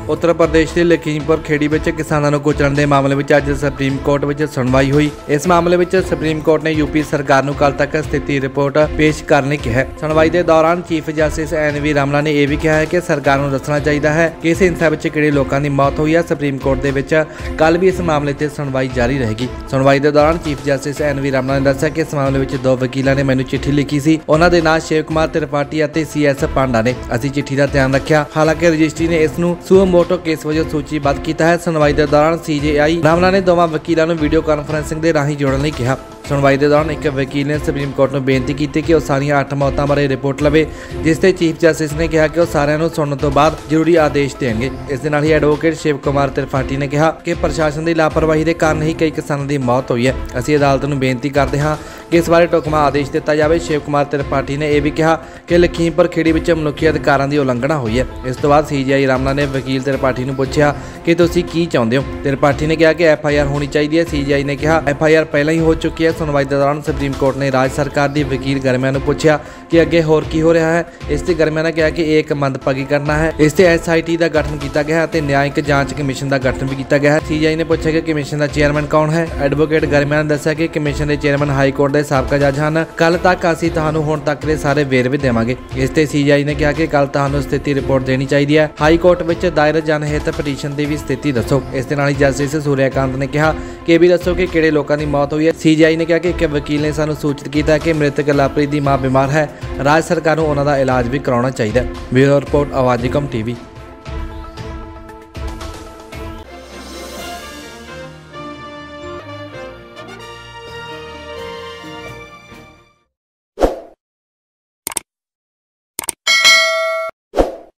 उत्तर प्रदेश के लखीमपुर खेड़ी में किसानों को कुचलण के मामले में अज सुप्रीम कोर्ट में सुनवाई हुई। इस मामले में सुप्रीम कोर्ट ने यूपी सरकार को कल तक स्थिति रिपोर्ट पेश करने कहा। सुनवाई के दौरान चीफ जस्टिस NV रमना ने यह भी कहा है कि सरकार को दसना चाहिए है कि इस हिंसा में किहड़े लोगों की मौत हुई है। सुप्रीम कोर्ट के कल भी इस मामले से सुनवाई जारी रहेगी। सुनवाई के दौरान चीफ जस्टिस NV रमना ने दस्सिया कि इस मामले में 2 वकीलों ने मैनू चिट्ठी लिखी सी। उन्हां दे नाम शिव कुमार त्रिपाठी और CS पांडा ने। असीं चिट्ठी का ध्यान रखा, हालांकि रजिस्ट्री ने इसनूं सुओ मोटो केस वजों सूचीबद्ध किया है। सुनवाई के दौरान CJI रमना ने दोवां वकीलों को वीडियो कॉन्फ्रेंसिंग के राही जोड़ने लई कहा। सुनवाई के दौरान एक वकील ने सुप्रीम कोर्ट को बेनती की कि वह सारियां 8 मौतों बारे रिपोर्ट लवे, जिससे चीफ जस्टिस ने कहा कि वह सारियां सुनने तो बाद जरूरी आदेश देंगे। इस दे नाल ही एडवोकेट शिव कुमार त्रिपाठी ने कहा कि प्रशासन की लापरवाही के कारण ही कई किसानों की मौत हुई है। असीं अदालत को बेनती करते हैं कि इस बारे ढुकवां आदेश दिता जाए। शिव कुमार त्रिपाठी ने यह भी कहा कि लखीमपुर खेड़ी में मनुखी अधिकारों की उलंघना हुई है। इस तो बाद CJI रमना ने वकील त्रिपाठी को पूछा कि तुसीं की चाहुंदे हो। त्रिपाठी ने कहा कि FIR होनी चाहिए है। CJI ने कहा FIR पहले ही हो चुकी है। सुनवाई के दौरान सुप्रीम कोर्ट ने राज्य सरकार की वकील गर्मिया को पूछा कि अगे होर की हो रहा है। इससे गर्मिया ने कहा कि एक मंदभागी करना है। इससे SIT का गठन किया गया है, न्यायिक जांच कमीशन का गठन भी किया गया है। CJI ने पूछा कि कमीशन का चेयरमैन कौन है। एडवोकेट गर्मिया ने दस्सिया कि कमीशन के चेयरमैन हाई कोर्ट के साबका जज हैं। कल तक असीं तुहानूं हुण तक के सारे वेरवे देवांगे। इस ते CJI ने कहा कि कल तुहानूं स्थिति रिपोर्ट देनी चाहिए है। हाई कोर्ट में दायर जनहित पटीशन की भी स्थिति दसो। इस दे नाल ही जस्टिस सूर्यकांत ने कहा कि भी दसो कि किहड़े लोगों की मौत हुई है। CJI ने कहा कि एक वकील ने सानूं सूचित किया कि मृतक लवप्रीत की मां बीमार है, राज्य सरकार को उन्हां दा इलाज भी कराउणा चाहिए। ब्यूरो रिपोर्ट आवाज़ एकम TV।